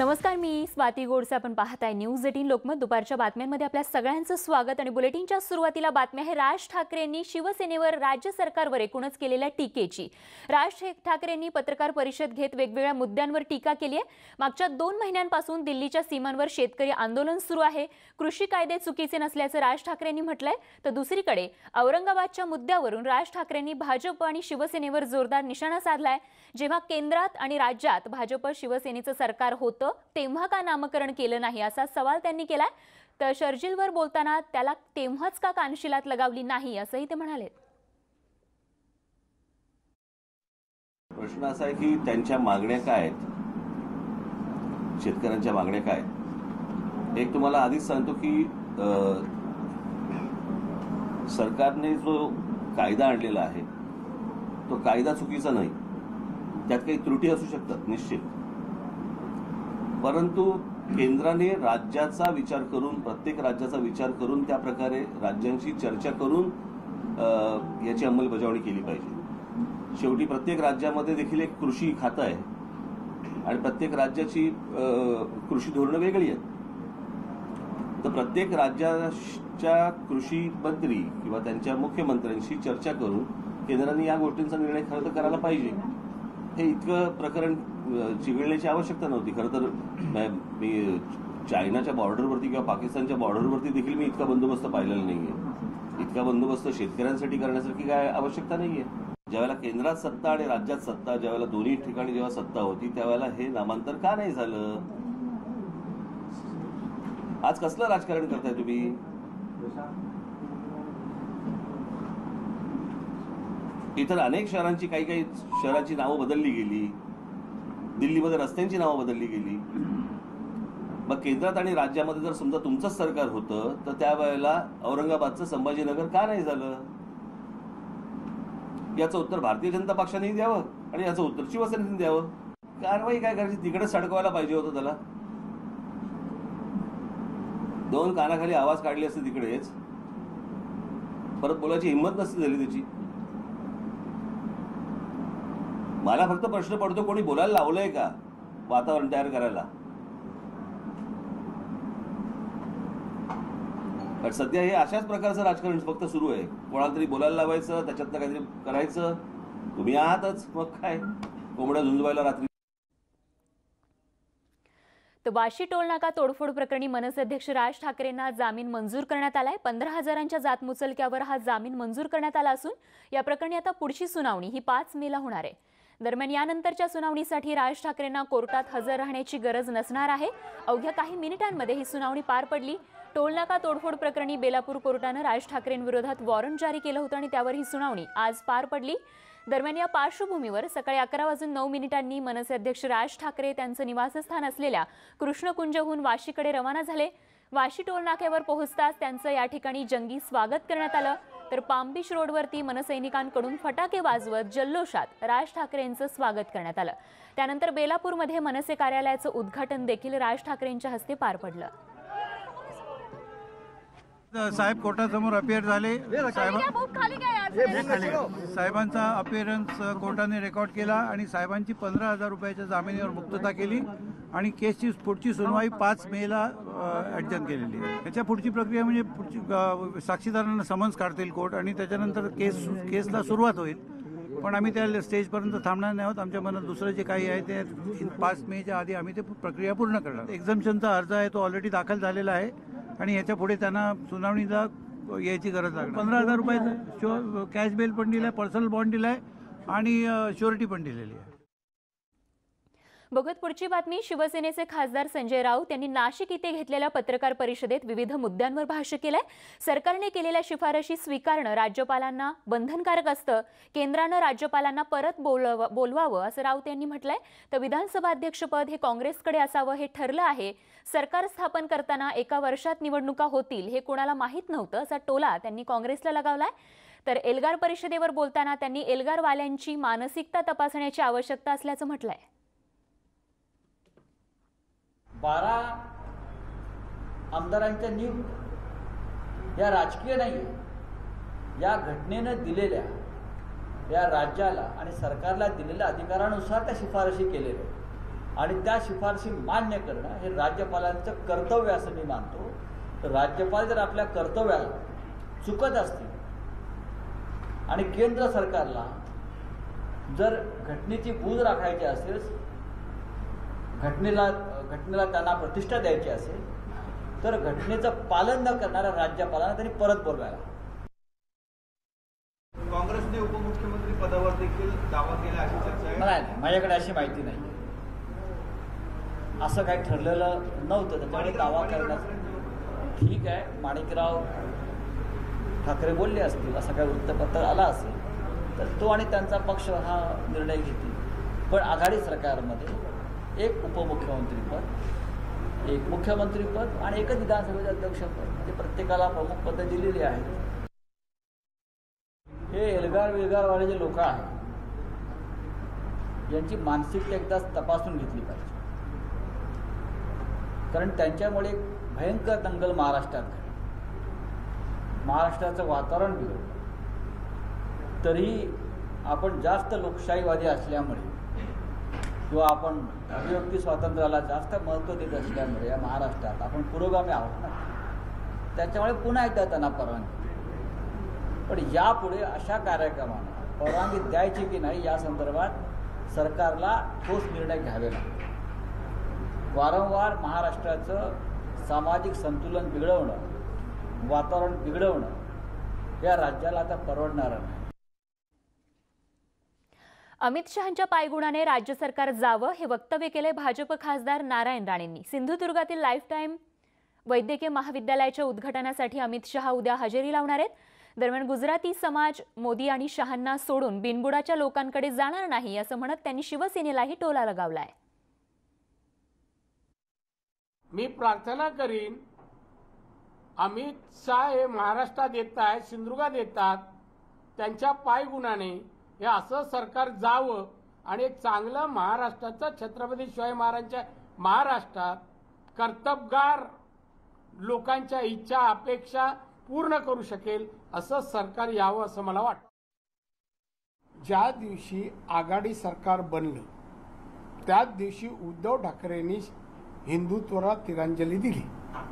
नमस्कार, मी स्वाती गोडसे. आपण पाहताय न्यूज 18 लोकमत. दुपारच्या बातम्यांमध्ये आपल्या सगळ्यांचं स्वागत. आणि बुलेटिनच्या सुरुवातीला बातमी आहे राज ठाकरेंनी शिवसेनेवर राज्य सरकारवर एकूणच केलेल्या टीकेची. राज ठाकरेंनी पत्रकार परिषद घेत वेगवेगळ्या मुद्द्यांवर टीका केली आहे. मागच्या 2 महिन्यांपासून दिल्लीच्या सीमांवर शेतकरी आंदोलन सुरू आहे. कृषी कायदे चुकीचे नसल्याचं राज ठाकरेंनी म्हटलंय. तर दुसरीकडे औरंगाबादच्या मुद्द्यावरून राज ठाकरेंनी भाजप आणि शिवसेनेवर जोरदार निशाणा साधलाय. जेव्हा केंद्रात आणि राज्यात भाजप शिवसेनेचं सरकार होतं तेव्हा का नामकरण केलं नाही असा सवाल त्यांनी केलाय. तर शर्जीलवर बोलताना त्याला तेव्हाच का कानशिलात लगावली नाही असंही ते म्हणाले. प्रश्न असा आहे की त्यांच्या मागण्या काय आहेत, शेतकऱ्यांच्या मागण्या काय आहेत. एक तुम्हाला आधीच सांगतो की सरकारने जो कायदा आणलेला आहे तो कायदा चुकीचा नाही, त्यात काही त्रुटी असू शकतात निश्चित, परंतु केंद्राने राज्याचा विचार करून, प्रत्येक राज्याचा विचार करून त्या प्रकारे राज्यांशी चर्चा करून याची अंमलबजावणी केली पाहिजे. शेवटी प्रत्येक राज्यामध्ये देखील एक कृषी खातं आहे आणि प्रत्येक राज्याची कृषी धोरणं वेगळी आहेत. तर प्रत्येक राज्याच्या कृषी मंत्री किंवा त्यांच्या मुख्यमंत्र्यांशी चर्चा करून केंद्राने या गोष्टींचा निर्णय खरं तर करायला पाहिजे. हे इतकं प्रकरण चिघळण्याची आवश्यकता नव्हती. खरं तर मी चायनाच्या बॉर्डरवरती किंवा पाकिस्तानच्या बॉर्डरवरती देखील मी इतका बंदोबस्त पाहिलेला नाहीये. इतका बंदोबस्त शेतकऱ्यांसाठी करण्यासारखी काय आवश्यकता नाहीये. ज्यावेळेला केंद्रात सत्ता आणि राज्यात सत्ता, ज्यावेळेला दोन्ही ठिकाणी जेव्हा सत्ता होती त्यावेळेला हे नामांतर का नाही झालं? आज कसलं राजकारण करताय तुम्ही? इतर अनेक शहरांची काही शहरांची नावं बदलली गेली. दिल्लीमध्ये रस्त्यांची नावं बदलली गेली. मग केंद्रात आणि राज्यामध्ये जर समजा तुमचंच सरकार होतं तर त्यावेळेला औरंगाबादचं संभाजीनगर का नाही झालं? याचं उत्तर भारतीय जनता पक्षाने द्यावं आणि याचं उत्तर शिवसेनेने द्यावं. कारवाई काय करायची? तिकडे सडकवायला पाहिजे होतं त्याला. 2 कानाखाली आवाज काढले असते तिकडेच, परत बोलायची हिंमत नसती झाली त्याची. मला फक्त प्रश्न पडतो, कोणी बोलायला लावलंय का वातावरण तयार करायला? पण सध्या हे अशाच प्रकारचं राजकारण फक्त सुरू आहे. कोणाला तरी बोलायला लावायचं, त्याच्यातनं काहीतरी करायचं. तुम्ही आहातच, मग काय कोंबड्या झुंजवायला रात्री. तर वाशी टोलनाका तोडफोड प्रकरणी मनसे अध्यक्ष राज ठाकरेंना जामीन मंजूर करण्यात आलाय. 15,000च्या जात मुचलक्यावर हा जामीन मंजूर करण्यात आला असून या प्रकरणी आता पुढची सुनावणी ही 5 मेला होणार आहे. दरम्यान यानंतरच्या सुनावणीसाठी राज ठाकरेंना कोर्टात हजर राहण्याची गरज नसणार आहे. अवघ्या काही मिनिटांमध्ये ही सुनावणी पार पडली. टोलनाका तोडफोड प्रकरणी बेलापूर कोर्टानं राज ठाकरेंविरोधात वॉरंट जारी केलं होतं आणि त्यावर ही सुनावणी आज पार पडली. दरम्यान या पार्श्वभूमीवर सकाळी 11:09 मनसे अध्यक्ष राज ठाकरे त्यांचं निवासस्थान असलेल्या कृष्णकुंजहून वाशीकडे रवाना झाले. वाशी टोल नाक्यावर पोहोचताच त्यांचं या ठिकाणी जंगी स्वागत करण्यात आलं. तर पाम बीच रोडवरती मनसैनिकांकडून फटाके वाजवत जल्लोषात राज ठाकरेंचं स्वागत करण्यात आलं. त्यानंतर बेलापूरमध्ये मनसे कार्यालयाचं उद्घाटन देखील राज ठाकरेंच्या हस्ते पार पडलं. साहेब कोर्टासमोर अपियर झाले. साहेबांचा अपिअरन्स कोर्टाने रेकॉर्ड केला आणि साहेबांची 15,000 रुपयाच्या जामिनावर मुक्तता केली आणि केसची पुढची सुनवाई 5 मेला ॲडजन केलेली आहे. त्याच्या पुढची प्रक्रिया म्हणजे पुढची साक्षीदारांना समन्स काढतील कोर्ट आणि त्याच्यानंतर केसला सुरुवात होईल. पण आम्ही त्या स्टेजपर्यंत थांबणार नाही आहोत. आमच्या मनात दुसरं जे काही आहे ते 5 मेच्या आधी आम्ही ते प्रक्रिया पूर्ण करणार. एक्झम्पशनचा अर्ज आहे तो ऑलरेडी दाखल झालेला आहे आणि याच्या पुढे त्यांना सुनावणीला यायची गरज लागणार. 15,000 रुपयाचं कॅश बेल पण दिलाय, पर्सनल बॉन्ड दिलाय आणि श्युरिटी पण दिलेली आहे. बघत पुढची बातमी. शिवसेनेचे खासदार संजय राऊत यांनी नाशिक इथे घेतलेल्या पत्रकार परिषदेत विविध मुद्द्यांवर भाष्य केलंय. सरकारने केलेल्या शिफारशी स्वीकारणं राज्यपालांना बंधनकारक असतं. केंद्रानं राज्यपालांना परत बोलवावं असं राऊत यांनी म्हटलंय. तर विधानसभा अध्यक्षपद हे काँग्रेसकडे असावं हे ठरलं आहे. सरकार स्थापन करताना 1 वर्षात निवडणुका होतील हे कोणाला माहीत नव्हतं असा टोला त्यांनी काँग्रेसला लगावलाय. तर एल्गार परिषदेवर बोलताना त्यांनी एल्गारवाल्यांची मानसिकता तपासण्याची आवश्यकता असल्याचं म्हटलंय. 12 आमदारांच्या नियुक्त्या या राजकीय नाही, या घटनेनं दिलेल्या या राज्याला आणि सरकारला दिलेल्या अधिकारानुसार त्या शिफारशी केलेल्या. आणि त्या शिफारशी मान्य करणं हे राज्यपालांचं कर्तव्य असं मी मानतो. तर राज्यपाल जर आपल्या कर्तव्याला चुकत असतील आणि केंद्र सरकारला जर घटनेची बूज राखायची असेल, घटनेला त्यांना प्रतिष्ठा द्यायची असेल, तर घटनेचं पालन न करणाऱ्या राज्यपालांना त्यांनी परत बोलवायला. काँग्रेसने उपमुख्यमंत्री पदावर देखील दावा केला अशी चर्चा आहे. नाही, माझ्याकडे अशी माहिती नाही. असं काही ठरलेलं नव्हतं, त्याच्यामुळे दावा करण्याचं ठीक आहे. माणिकराव ठाकरे बोलले असतील, असं काही वृत्तपत्र आला असेल तर तो आणि त्यांचा पक्ष हा निर्णय घेतील. पण आघाडी सरकारमध्ये एक उपमुख्यमंत्रीपद, एक मुख्यमंत्रीपद आणि एकच विधानसभेचे अध्यक्षपद, म्हणजे प्रत्येकाला प्रमुख पदं दिलेली आहेत. हे एल्गार विल्गारवाले जे लोक आहेत यांची मानसिकता एकदाच तपासून घेतली पाहिजे. कारण त्यांच्यामुळे भयंकर दंगल महाराष्ट्रात घडली. महाराष्ट्राचं वातावरण बिघडलं. तरीही आपण जास्त लोकशाहीवादी असल्यामुळे किंवा आपण अभिव्यक्ती स्वातंत्र्याला जास्त महत्त्व देत असल्यामुळे या महाराष्ट्रात आपण पुरोगामी आहोत ना, त्याच्यामुळे पुन्हा एकदा त्यांना परवानगी. पण यापुढे अशा कार्यक्रमांना परवानगी द्यायची की नाही या संदर्भात सरकारला ठोस निर्णय घ्यावे लागतात. वारंवार महाराष्ट्राचं सामाजिक संतुलन बिघडवणं, वातावरण बिघडवणं या राज्याला आता परवडणारं नाही. अमित शहांच्या पायगुणाने राज्य सरकार जावं हे वक्तव्य केले भाजप खासदार नारायण राणेंनी. सिंधुदुर्गातील लाईफ टाईम वैद्यकीय महाविद्यालयाच्या उद्घाटनासाठी अमित शहा उद्या हजेरी लावणार आहेत. दरम्यान गुजराती समाज मोदी आणि शहांना सोडून बिनबुडाच्या लोकांकडे जाणार नाही असं म्हणत त्यांनी शिवसेनेलाही टोला लगावलाय. मी प्रार्थना करीन, अमित शाह हे महाराष्ट्रात येत आहेत, सिंधुदुर्गात येतात, त्यांच्या पायगुणाने हे असं सरकार जावं आणि एक चांगलं महाराष्ट्राचं छत्रपती शिवाजी महाराजांच्या महाराष्ट्रात कर्तबगार लोकांच्या इच्छा अपेक्षा पूर्ण करू शकेल असं सरकार यावं असं मला वाटतं. ज्या दिवशी आघाडी सरकार बनलं त्याच दिवशी उद्धव ठाकरेंनी हिंदुत्वाला तिरांजली दिली,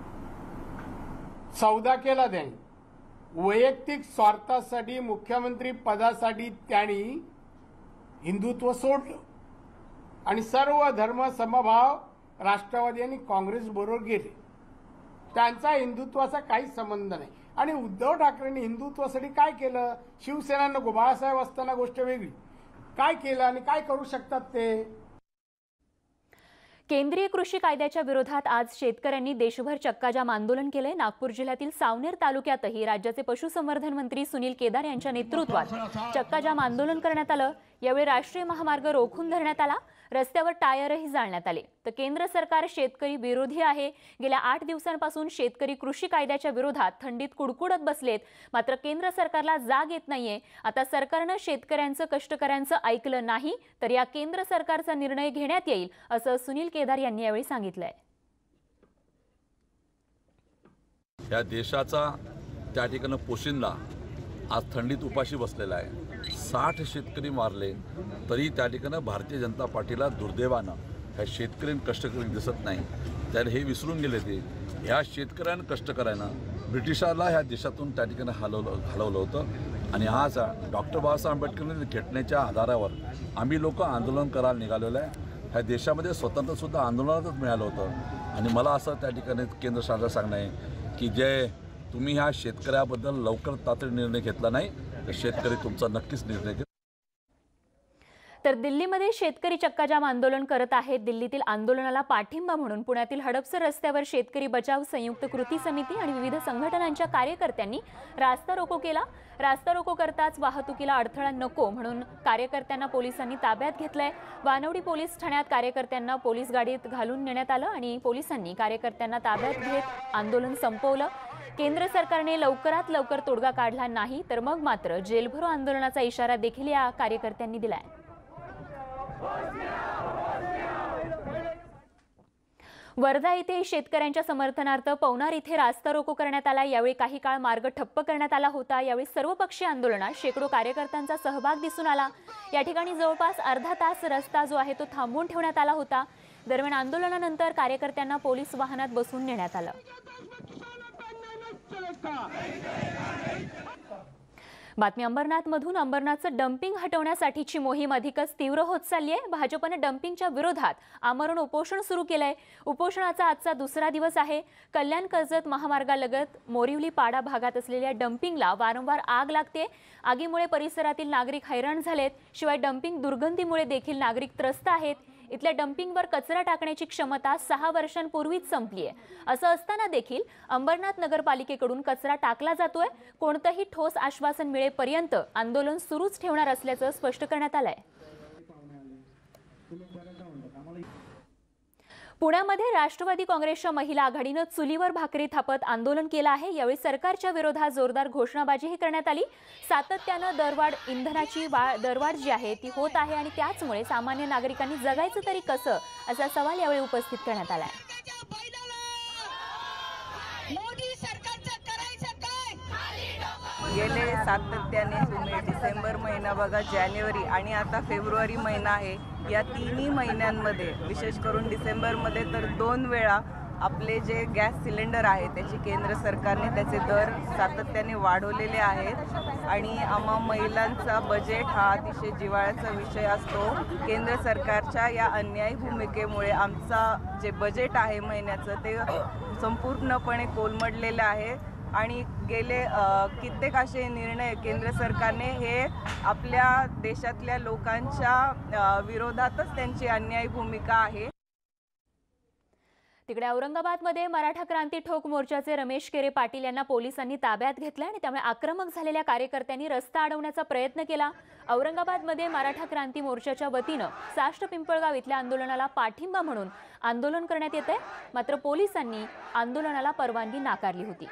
सौदा केला. त्यांनी वैयक्तिक स्वार्थासाठी मुख्यमंत्री पदासाठी त्यांनी हिंदुत्व सोडलं आणि सर्व धर्म समभाव राष्ट्रवादी आणि काँग्रेस बरोबर गेले. त्यांचा हिंदुत्वाचा काही संबंध नाही. आणि उद्धव ठाकरेंनी हिंदुत्वासाठी काय केलं? शिवसेना नको, बाळासाहेब असताना गोष्ट वेगळी. काय केलं आणि काय करू शकतात ते? केंद्रीय कृषी कायद्याच्या विरोधात आज शेतकऱ्यांनी देशभर चक्काजाम आंदोलन केले. नागपूर जिल्ह्यातील सावनेर तालुक्यातही राज्याचे पशुसंवर्धन मंत्री सुनील केदार यांच्या नेतृत्वात चक्काजाम आंदोलन करण्यात आलं. यावेळी राष्ट्रीय महामार्ग रोखून धरण्यात आला. रस्त्यावर टायरही जाळण्यात आले. तर केंद्र सरकार शेतकरी विरोधी आहे. गेल्या 8 दिवसांपासून शेतकरी कृषी कायद्याच्या विरोधात थंडीत कुडकुडत बसलेत. मात्र केंद्र सरकारला जाग येत नाहीये. आता सरकारनं शेतकऱ्यांचं कष्टकऱ्यांचं ऐकलं नाही तर या केंद्र सरकारचा निर्णय घेण्यात येईल असं सुनील केदार यांनी यावेळी सांगितलंय. या देशाचा त्या ठिकाणी पोशिंदा आज थंडीत उपाशी बसलेला आहे. 60 शेतकरी मारले तरी त्या ठिकाणी भारतीय जनता पार्टीला दुर्दैवानं ह्या शेतकरी कष्टकरी दिसत नाही. त्याला हे विसरून गेले ते ह्या शेतकऱ्यांना कष्टकऱ्यांना ब्रिटिशाला ह्या देशातून त्या ठिकाणी हलवलं होतं. आणि आज डॉक्टर बाबासाहेब आंबेडकर घटनेच्या आधारावर आम्ही लोक आंदोलन करायला निघालेलं आहे. ह्या देशामध्ये स्वतंत्रसुद्धा आंदोलनातच मिळालं होतं. आणि मला असं त्या ठिकाणी केंद्र सरकारला सांगणं आहे की जे तुम्ही ह्या शेतकऱ्याबद्दल लवकर तातडीने निर्णय घेतला नाही तर शेतकरी तुमचा नक्कीच निर्णय घेतील. तर दिल्लीमध्ये शेतकरी चक्काजाम आंदोलन करत आहेत. दिल्लीतील आंदोलनाला पाठिंबा म्हणून पुण्यातील हडपसर रस्त्यावर शेतकरी बचाव संयुक्त कृती समिती आणि विविध संघटनांच्या कार्यकर्त्यांनी रास्ता रोको केला. रास्ता रोको करताच वाहतुकीला अडथळा नको म्हणून कार्यकर्त्यांना पोलिसांनी ताब्यात घेतलंय. वानवडी पोलीस ठाण्यात कार्यकर्त्यांना पोलीस गाडीत घालून नेण्यात आलं आणि पोलिसांनी कार्यकर्त्यांना ताब्यात घेत आंदोलन संपवलं. केंद्र सरकारने लवकरात लवकर तोडगा काढला नाही तर मग मात्र जेलभरो आंदोलनाचा इशारा देखील या कार्यकर्त्यांनी दिलाय. वर्धा येथे शेतकऱ्यांच्या समर्थनार्थ पवनार इथे रास्ता रोको करण्यात आला. यावेळी काही काळ मार्ग ठप्प करण्यात आला होता. यावेळी सर्वपक्षीय आंदोलनात शेकडो कार्यकर्त्यांचा सहभाग दिसून आला. या ठिकाणी जवळपास अर्धा तास रस्ता जो आहे तो थांबवून ठेवण्यात आला होता. दरम्यान आंदोलनानंतर कार्यकर्त्यांना पोलीस वाहनात बसून नेण्यात आलं. बातमी अंबरनाथमधून. अंबरनाथचं डम्पिंग हटवण्यासाठीची मोहीम अधिकच तीव्र होत चालली आहे. भाजपनं डम्पिंगच्या विरोधात आमरण उपोषण सुरू केलंय. उपोषणाचा आजचा दुसरा दिवस आहे. कल्याण कर्जत महामार्गालगत मोरिवली पाडा भागात असलेल्या डम्पिंगला वारंवार आग लागते. आगीमुळे परिसरातील नागरिक हैराण झालेत. शिवाय डम्पिंग दुर्गंधीमुळे देखील नागरिक त्रस्त आहेत. इथल्या डम्पिंगवर कचरा टाकण्याची क्षमता 6 वर्षांपूर्वीच संपली आहे. असं असताना देखील अंबरनाथ नगरपालिकेकडून कचरा टाकला जातोय. कोणतंही ठोस आश्वासन मिळेपर्यंत आंदोलन सुरूच ठेवणार असल्याचं स्पष्ट करण्यात आलंय. पुण्यामध्ये राष्ट्रवादी काँग्रेसच्या महिला आघाडीनं चुलीवर भाकरी थापत आंदोलन केलं आहे. यावेळी सरकारच्या विरोधात जोरदार घोषणाबाजीही करण्यात आली. सातत्यानं दरवाढ, इंधनाची दरवाढ जी आहे ती होत आहे आणि त्याचमुळे सामान्य नागरिकांनी जगायचं तरी कसं असा सवाल यावेळी उपस्थित करण्यात आला आहे. गेले सातत्याने तुम्ही डिसेंबर महिना बघा, जानेवारी आणि आता फेब्रुवारी महिना आहे. या तिन्ही महिन्यांमध्ये विशेष करून डिसेंबरमध्ये तर 2 वेळा आपले जे गॅस सिलेंडर आहे त्याची केंद्र सरकारने त्याचे दर सातत्याने वाढवलेले आहेत आणि आम्हा महिलांचा बजेट हा अतिशय जिव्हाळ्याचा विषय असतो. केंद्र सरकारच्या या अन्यायी भूमिकेमुळे आमचा जे बजेट आहे महिन्याचं ते संपूर्णपणे कोलमडलेलं आहे आणि गेले कित्येक असे निर्णय केंद्र सरकारने हे आपल्या देशातल्या लोकांच्या विरोधातच त्यांची अन्यायी भूमिका आहे. तिकडे औरंगाबादमध्ये मराठा क्रांती ठोक मोर्चाचे रमेश केरे पाटील यांना पोलिसांनी ताब्यात घेतलं आणि त्यामुळे आक्रमक झालेल्या कार्यकर्त्यांनी रस्ता अडवण्याचा प्रयत्न केला. औरंगाबादमध्ये मराठा क्रांती मोर्चाच्या वतीनं साष्ट पिंपळगाव इथल्या आंदोलनाला पाठिंबा म्हणून आंदोलन करण्यात येते. मात्र पोलिसांनी आंदोलनाला परवानगी नाकारली होती.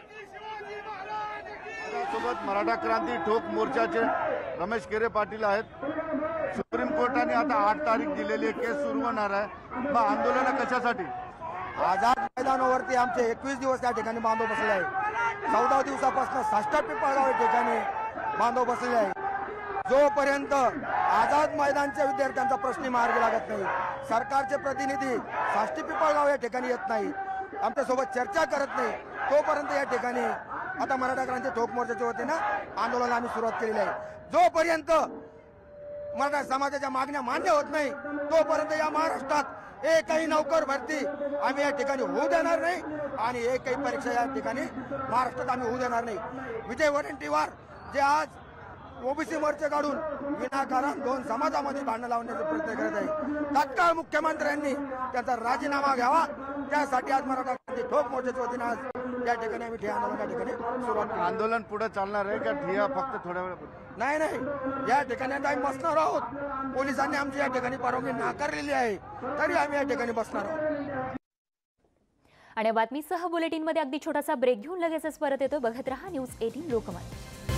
सोबत मराठा क्रांती ठोक मोर्चाचे रमेश केरे पाटील आहेत. सुप्रीम कोर्टाने आता 8 तारीख दिलेली आहे, केस सुरू होणार आहे. मग आंदोलन कशासाठी? आझाद मैदानावरती आमचे 21 दिवस त्या ठिकाणी बांधव बसले आहे. 14 दिवसापासून साष्ट पिंपळगाव या ठिकाणी बांधव बसले आहे. जोपर्यंत आझाद मैदानच्या विद्यार्थ्यांचा प्रश्न मार्गी लागत नाही, सरकारचे प्रतिनिधी साष्ट पिंपळगाव या ठिकाणी येत नाही, आमच्यासोबत चर्चा करत नाही, तोपर्यंत या ठिकाणी आता मराठा क्रांती ठोक मोर्चाच्या वतीनं आंदोलन आम्ही सुरुवात केलेली आहे. जोपर्यंत मराठा समाजाच्या मागण्या मान्य होत नाही तोपर्यंत या महाराष्ट्रात एकही नोकर भरती आम्ही या ठिकाणी होऊ देणार नाही आणि एकही परीक्षा या ठिकाणी महाराष्ट्रात आम्ही होऊ देणार नाही. विजय वडेट्टीवार जे आज ओबीसी मोर्चे काढून विनाकारण 2 समाजामध्ये भांडण लावण्याचा प्रयत्न करत आहे, तत्काळ मुख्यमंत्र्यांनी त्यांचा राजीनामा घ्यावा. त्यासाठी आज मराठा क्रांती ठोक मोर्चाच्या वतीनं आज या ठिकाणी आम्ही ठिय्या आंदोलन या ठिकाणी सुरुवात. आंदोलन पुढे चालणार आहे का ठिय्या फक्त थोड्या वेळ? नाही, या ठिकाणी आता आम्ही बसणार आहोत. पोलिसांनी आमची या ठिकाणी परवानगी नाकारलेली आहे तरी आम्ही या ठिकाणी बसणार आहोत. आणि बातमीसह बुलेटिनमध्ये अगदी छोटासा ब्रेक घेऊन लगेचच परत येतो. बघत रहा न्यूज 18 लोकमत.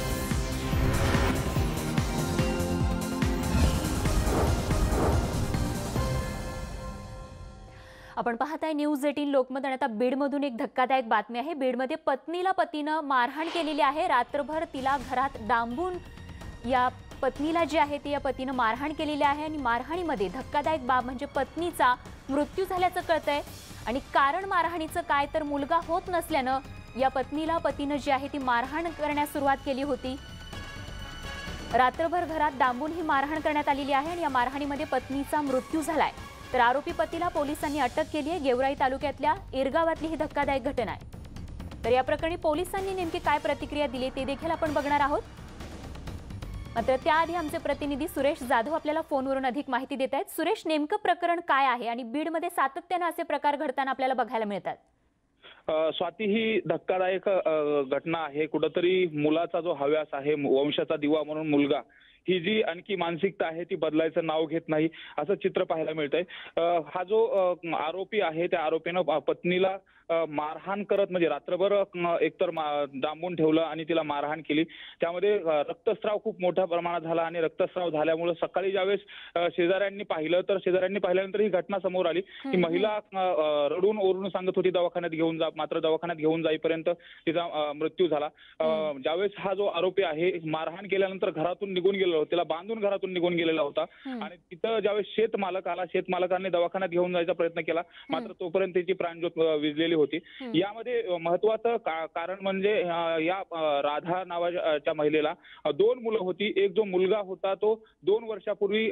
आपण पाहताय न्यूज 18 लोकमत आणि आता बीडमधून एक धक्कादायक बातमी आहे. बीडमध्ये पत्नीला पतीनं मारहाण केलेली आहे. रात्रभर तिला घरात डांबून या पत्नीला जी आहे ती या पतीनं मारहाण केलेली आहे आणि मारहाणीमध्ये धक्कादायक बाब म्हणजे पत्नीचा मृत्यू झाल्याचं कळतंय आणि कारण मारहाणीचं काय तर मुलगा होत नसल्यानं या पत्नीला पतीनं जी आहे ती मारहाण करण्यास सुरुवात केली होती. रात्रभर घरात डांबून ही मारहाण करण्यात आलेली आहे आणि या मारहाणीमध्ये पत्नीचा मृत्यू झालाय. तर आरोपी पतीला पोलिसांनी अटक केली आहे. गेवराई तालुक्यातल्या इरगावातली ही धक्कादायक घटना आहे. तर या प्रकरणी पोलिसांनी नेमकी काय प्रतिक्रिया दिली ते देखील आपण बघणार आहोत. मात्र त्याआधी आमचे प्रतिनिधी सुरेश जाधव आपल्याला फोनवरून अधिक माहिती देत आहेत. सुरेश, नेमकं प्रकरण काय आहे आणि बीडमध्ये सातत्यानं असे प्रकार घडताना आपल्याला बघायला मिळतात? स्वाती, ही धक्कादायक घटना आहे. कुठंतरी मुलाचा जो हव्यास आहे, वंशाचा दिवा म्हणून मुलगा, ही जी आणखी मानसिकता आहे ती बदलायचं नाव घेत नाही असं चित्र पाहायला मिळतंय. हा जो आरोपी आहे त्या आरोपीनं पत्नीला मारहाण करत म्हणजे रात्रभर एकतर डांबून ठेवलं आणि तिला मारहाण केली. त्यामध्ये रक्तस्राव खूप मोठ्या प्रमाणात झाला आणि रक्तस्राव झाल्यामुळे सकाळी ज्यावेळेस शेजाऱ्यांनी पाहिलं तर शेजाऱ्यांनी पाहिल्यानंतर ही घटना समोर आली की महिला रडून ओरडून सांगत होती दवाखान्यात घेऊन जा. मात्र दवाखान्यात घेऊन जाईपर्यंत तिचा मृत्यू झाला. ज्यावेळेस हा जो आरोपी आहे मारहाण केल्यानंतर घरातून निघून गेलेला होता, त्याला बांधून घरातून निघून गेलेला होता आणि तिथं ज्यावेळेस शेतमालक आला, शेतमालकाने दवाखान्यात घेऊन जायचा प्रयत्न केला मात्र तोपर्यंत त्याची प्राणज्योत विझलेली होती. यामध्ये महत्वाचं कारण म्हणजे या राधा नावाच्या महिलेला 2 मुलं होती. एक जो मुलगा होता तो 2 वर्षापूर्वी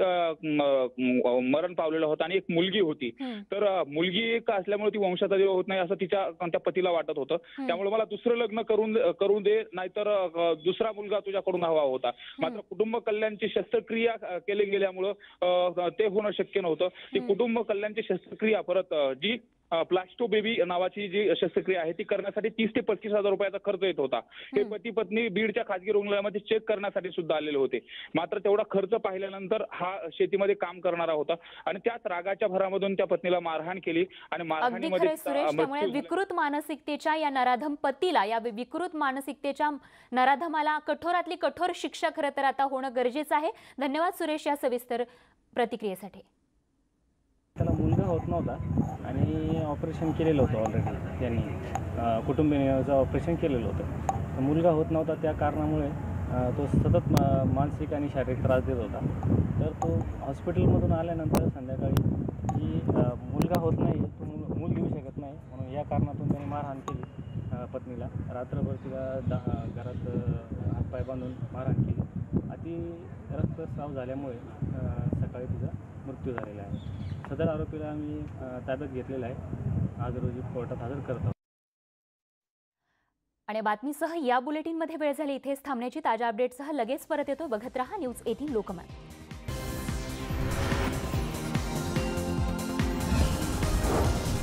मरण पावलेला होता आणि एक मुलगी होती. तर मुलगी एक असल्यामुळे ती वंशाचा दिवा होत नाही असं त्या पतीला वाटत होतं. त्यामुळे मला दुसरं लग्न करून दे नाहीतर दुसरा मुलगा तुझ्याकडून हवा होता. मात्र कुटुंब कल्याणची शस्त्रक्रिया केली गेल्यामुळं ते होणं शक्य नव्हतं. ती कुटुंब कल्याणची शस्त्रक्रिया परत जी प्लास्टो बेबी नावाची जी शस्त्रक्रिया आहे ती करण्यासाठी 30 ते 35 हजार रुपयाचा खर्च येत होता. हे पती पत्नी बीडच्या खासगी रुग्णालयामध्ये चेक करण्यासाठी सुद्धा आलेले होते. मात्र तेवढा खर्च पाहिल्यानंतर हा शेतीमध्ये काम करणारा होता आणि त्याच रागाच्या भरामधून त्या पत्नीला मारहाण केली आणि मारहाणीमध्ये सुरेश, त्यामुळे विकृत मानसिकतेच्या या नराधम पतीला, या विकृत मानसिकतेच्या नराधमाला कठोरातली कठोर शिक्षा खरं तर आता होणं गरजेचं आहे. धन्यवाद सुरेश या सविस्तर प्रतिक्रियेसाठी. त्याला मुलगा होत नव्हता आणि ऑपरेशन केलेलं होतं ऑलरेडी त्यांनी, कुटुंबियाचं ऑपरेशन केलेलं होतं. तर मुलगा होत नव्हता त्या कारणामुळे तो सतत मानसिक आणि शारीरिक त्रास देत होता. तर तो हॉस्पिटलमधून आल्यानंतर संध्याकाळी की मुलगा होत नाही, तो मूल घेऊ शकत नाही म्हणून या कारणातून त्याने मारहाण केली पत्नीला. रात्रभर तिला घरात हातपाय बांधून मारहाण केली. अति रक्तस्राव झाल्यामुळे सकाळी तिचा मृत्यू झालेला आहे. सदर आरोपीला आम्ही ताब्यात घेतलेला आहे. आज रोजी कोर्टात हजर करत आहोत. आणि बातमीसह या बुलेटिनमध्ये वेळ झाली इथेच थांबण्याची. ताज्या अपडेटसह लगेच परत येतो. बघत रहा न्यूज 18 लोकमत.